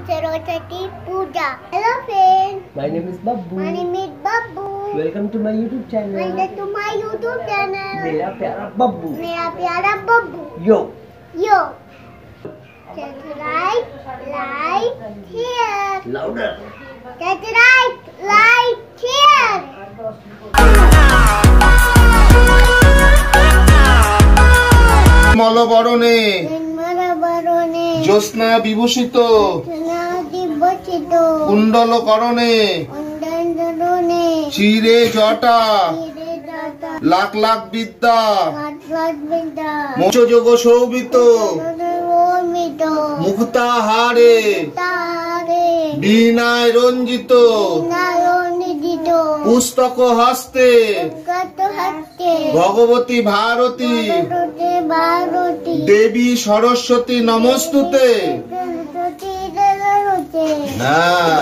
Saraswati Puja. Hello friends. My name is Babbu. My name is Babbu. Welcome to my YouTube channel. Welcome to my YouTube channel. मेरा प्यारा बब्बू. मेरा प्यारा Babbu. Yo. Yo. Subscribe, like, share. Louder. Subscribe, like, share. মলবরণে মলবরণে জ্যোৎস্না বিভূষিত দিবসিত কুণ্ডলকরণে কুণ্ডলকরণে চিরে জটা চিরে দাতা লাখ লাখ বিদ্যা বিদ্যা মোচযোগ শোভিত সর্বমিত মুক্তাহারে তারে বীণায় রঞ্জিত নারণিত পুস্তক হস্তে গত হাতে ভগবতী ভারতী ভারতে ভারতী দেবী সরস্বতী নমস্তুতে। সরস্বতী দেবতে হ্যাঁ